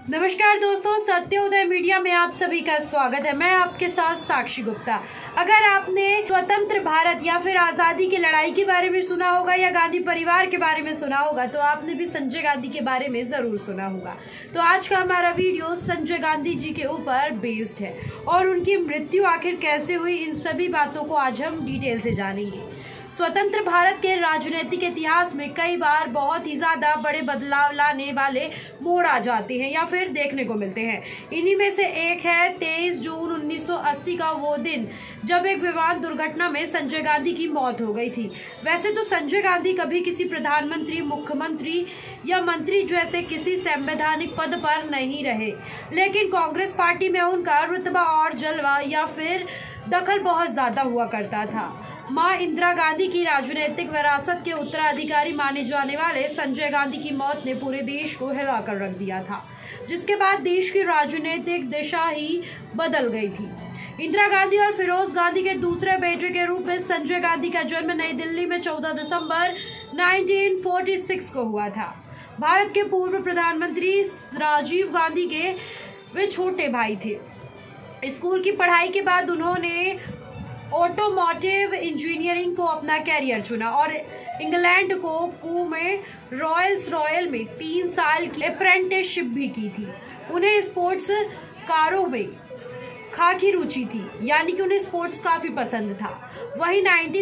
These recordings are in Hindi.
नमस्कार दोस्तों, सत्योदय मीडिया में आप सभी का स्वागत है। मैं आपके साथ साक्षी गुप्ता। अगर आपने स्वतंत्र भारत या फिर आज़ादी की लड़ाई के बारे में सुना होगा या गांधी परिवार के बारे में सुना होगा तो आपने भी संजय गांधी के बारे में ज़रूर सुना होगा। तो आज का हमारा वीडियो संजय गांधी जी के ऊपर बेस्ड है और उनकी मृत्यु आखिर कैसे हुई, इन सभी बातों को आज हम डिटेल से जानेंगे। स्वतंत्र भारत के राजनीतिक इतिहास में कई बार बहुत ही ज्यादा बड़े बदलाव लाने वाले मोड़ आ जाते हैं या फिर देखने को मिलते हैं। इन्हीं में से एक है 23 जून 1980 का वो दिन जब एक विमान दुर्घटना में संजय गांधी की मौत हो गई थी। वैसे तो संजय गांधी कभी किसी प्रधानमंत्री, मुख्यमंत्री या मंत्री जैसे किसी संवैधानिक पद पर नहीं रहे, लेकिन कांग्रेस पार्टी में उनका रुतबा और जलवा या फिर दखल बहुत ज्यादा हुआ करता था। मां इंदिरा गांधी की राजनीतिक विरासत के उत्तराधिकारी माने जाने वाले संजय गांधी की मौत ने पूरे देश को हिलाकर रख दिया था, जिसके बाद देश की राजनीतिक दिशा ही बदल गई थी। इंदिरा गांधी और फिरोज गांधी के दूसरे बेटे के रूप में संजय गांधी का जन्म नई दिल्ली में 14 दिसंबर 1946 को हुआ था। भारत के पूर्व प्रधानमंत्री राजीव गांधी के वे छोटे भाई थे। स्कूल की पढ़ाई के बाद उन्होंने ऑटोमोटिव इंजीनियरिंग को अपना कैरियर चुना और इंग्लैंड को कू में रॉयल में 3 साल की अप्रेंटिसशिप भी की थी। उन्हें स्पोर्ट्स कारों में खाकी रुचि थी, यानी कि उन्हें स्पोर्ट्स काफ़ी पसंद था। वहीं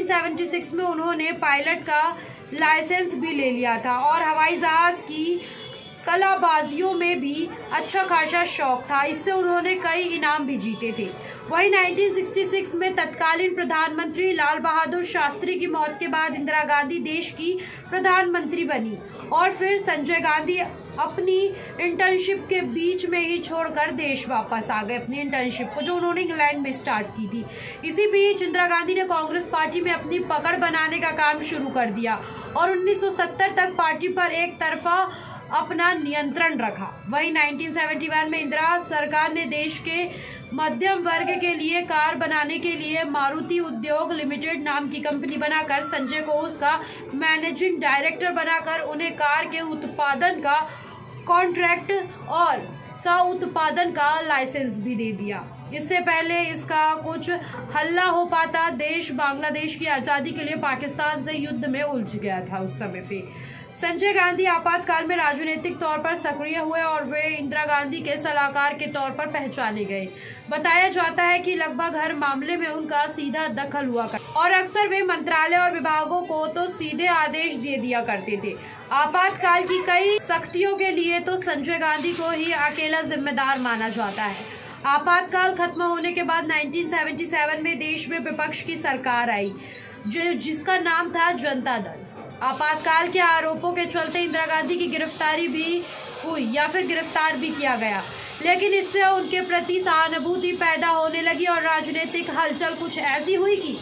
1976 में उन्होंने पायलट का लाइसेंस भी ले लिया था और हवाई जहाज़ की कलाबाजियों में भी अच्छा खासा शौक था। इससे उन्होंने कई इनाम भी जीते थे। वहीं 1966 में तत्कालीन प्रधानमंत्री लाल बहादुर शास्त्री की मौत के बाद इंदिरा गांधी देश की प्रधानमंत्री बनी और फिर संजय गांधी अपनी इंटर्नशिप के बीच में ही छोड़कर देश वापस आ गए, अपनी इंटर्नशिप को जो उन्होंने इंग्लैंड में स्टार्ट की थी। इसी बीच इंदिरा गांधी ने कांग्रेस पार्टी में अपनी पकड़ बनाने का काम शुरू कर दिया और 1970 तक पार्टी पर एक तरफा अपना नियंत्रण रखा। वहीं 1971 में इंदिरा सरकार ने देश के मध्यम वर्ग के लिए कार बनाने के लिए मारुति उद्योग लिमिटेड नाम की कंपनी बनाकर संजय को उसका मैनेजिंग डायरेक्टर बनाकर उन्हें कार के उत्पादन का कॉन्ट्रैक्ट और सह-उत्पादन का लाइसेंस भी दे दिया। इससे पहले इसका कुछ हल्ला हो पाता, देश बांग्लादेश की आज़ादी के लिए पाकिस्तान से युद्ध में उलझ गया था। उस समय पे संजय गांधी आपातकाल में राजनीतिक तौर पर सक्रिय हुए और वे इंदिरा गांधी के सलाहकार के तौर पर पहचाने गए। बताया जाता है कि लगभग हर मामले में उनका सीधा दखल हुआ और अक्सर वे मंत्रालय और विभागों को तो सीधे आदेश दे दिया करते थे। आपातकाल की कई सख्तियों के लिए तो संजय गांधी को ही अकेला जिम्मेदार माना जाता है। आपातकाल खत्म होने के बाद 1977 में देश में विपक्ष की सरकार आई जिसका नाम था जनता दल। आपातकाल के आरोपों के चलते इंदिरा गांधी की गिरफ्तारी भी हुई या फिर गिरफ्तार भी किया गया, लेकिन इससे उनके प्रति सहानुभूति पैदा होने लगी और राजनीतिक हलचल कुछ ऐसी हुई कि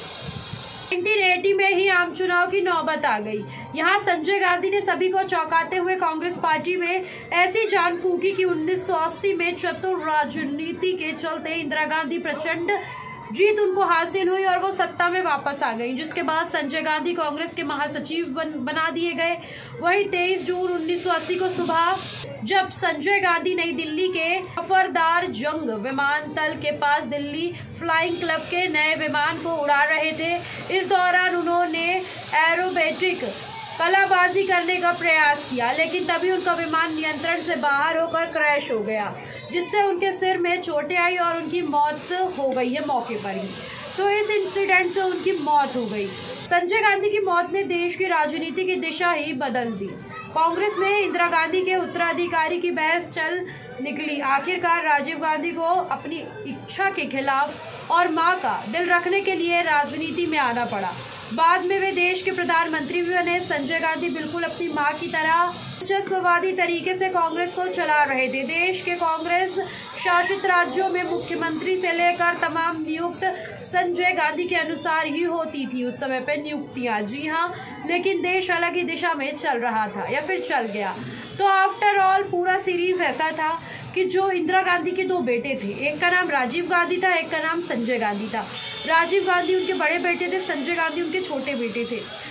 1980 में ही आम चुनाव की नौबत आ गई। यहाँ संजय गांधी ने सभी को चौंकाते हुए कांग्रेस पार्टी में ऐसी जान फूंकी कि 1980 में चतुर राजनीति के चलते इंदिरा गांधी प्रचंड जीत उनको हासिल हुई और वो सत्ता में वापस आ गई, जिसके बाद संजय गांधी कांग्रेस के महासचिव बना दिए गए। वहीं 23 जून 1980 को सुबह जब संजय गांधी नई दिल्ली के सफरदार जंग विमानतल के पास दिल्ली फ्लाइंग क्लब के नए विमान को उड़ा रहे थे, इस दौरान उन्होंने एरोबेटिक कलाबाजी करने का प्रयास किया, लेकिन तभी उनका विमान नियंत्रण से बाहर होकर क्रैश हो गया, जिससे उनके सिर में चोटें आई और उनकी मौत हो गई है मौके पर ही। तो इस इंसिडेंट से उनकी मौत हो गई। संजय गांधी की मौत ने देश की राजनीति की दिशा ही बदल दी। कांग्रेस में इंदिरा गांधी के उत्तराधिकारी की बहस चल निकली। आखिरकार राजीव गांधी को अपनी इच्छा के खिलाफ और मां का दिल रखने के लिए राजनीति में आना पड़ा। बाद में वे देश के प्रधानमंत्री भी बने। संजय गांधी बिल्कुल अपनी मां की तरह दिलचस्पवादी तरीके से कांग्रेस को चला रहे थे। देश के कांग्रेस शासित राज्यों में मुख्यमंत्री से लेकर तमाम नियुक्त संजय गांधी के अनुसार ही होती थी उस समय पे नियुक्तियां। जी हाँ, लेकिन देश अलग ही दिशा में चल रहा था या फिर चल गया। तो आफ्टर ऑल पूरा सीरीज ऐसा था कि जो इंदिरा गांधी के 2 बेटे थे, एक का नाम राजीव गांधी था, एक का नाम संजय गांधी था। राजीव गांधी उनके बड़े बेटे थे, संजय गांधी उनके छोटे बेटे थे।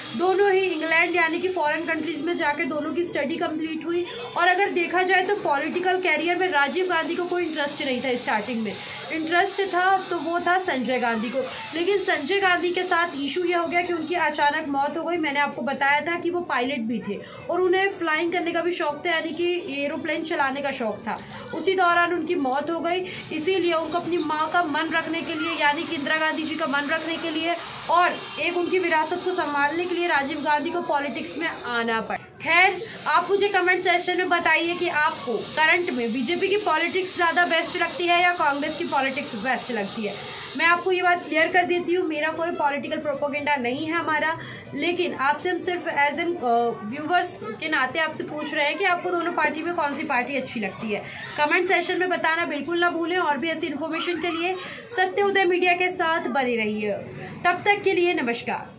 दोनों ही इंग्लैंड यानी कि फॉरेन कंट्रीज में जाके दोनों की स्टडी कंप्लीट हुई। और अगर देखा जाए तो पॉलिटिकल कैरियर में राजीव गांधी को कोई इंटरेस्ट नहीं था। स्टार्टिंग में इंटरेस्ट था तो वो था संजय गांधी को, लेकिन संजय गांधी के साथ इशू ये हो गया कि उनकी अचानक मौत हो गई। मैंने आपको बताया था कि वो पायलट भी थे और उन्हें फ्लाइंग करने का भी शौक था, यानी कि एरोप्लेन चलाने का शौक था। उसी दौरान उनकी मौत हो गई। इसीलिए उनको अपनी माँ का मन रखने के लिए, यानी कि इंदिरा गांधी जी का मन रखने के लिए और एक उनकी विरासत को संभालने के लिए राजीव गांधी को पॉलिटिक्स में आना पड़ा। खैर, आप मुझे कमेंट सेक्शन में बताइए कि आपको करंट में बीजेपी की पॉलिटिक्स ज़्यादा बेस्ट लगती है या कांग्रेस की पॉलिटिक्स बेस्ट लगती है। मैं आपको ये बात क्लियर कर देती हूँ, मेरा कोई पॉलिटिकल प्रोपोगेंडा नहीं है हमारा, लेकिन आपसे हम सिर्फ एज एन व्यूवर्स के नाते आपसे पूछ रहे हैं कि आपको दोनों पार्टी में कौन सी पार्टी अच्छी लगती है। कमेंट सेक्शन में बताना बिल्कुल ना भूलें और भी ऐसी इन्फॉर्मेशन के लिए सत्य उदय मीडिया के साथ बने रहिए। तब तक के लिए नमस्कार।